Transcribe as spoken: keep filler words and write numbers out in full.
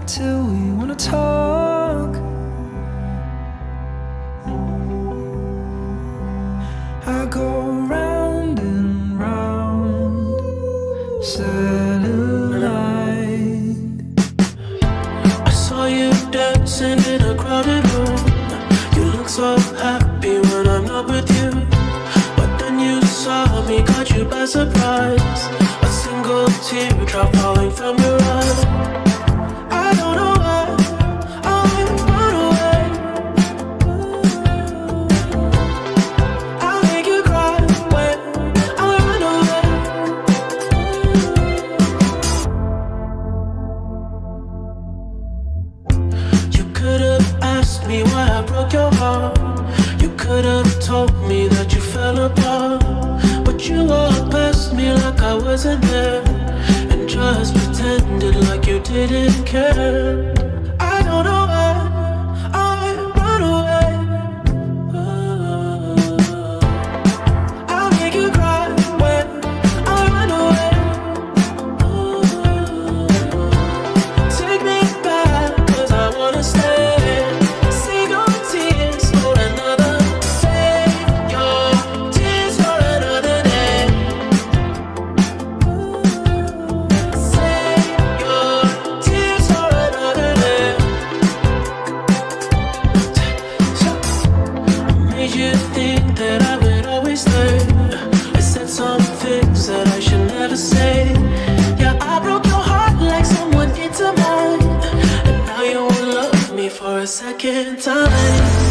till we wanna talk. I go round and round, satellite. I saw you dancing in a crowded room. You look so happy when I'm not with you, but then you saw me, caught you by surprise. A single teardrop falling from your eye. I don't know why I run away. I'll make you cry when I run away. You could have asked me why I broke your heart. You could have told me that you fell apart, but you walked past me like I wasn't there, and just pretended like you didn't care. I don't know why I run away. I'll make you cry when I run away. Take me back, cause I wanna stay. Save your tears for another. Save your tears for another day. Save your tears for another day. Made you think that I would always stay. I said some things that I should never say. Yeah, I broke your heart like someone into mine, and now you won't love me for a second time.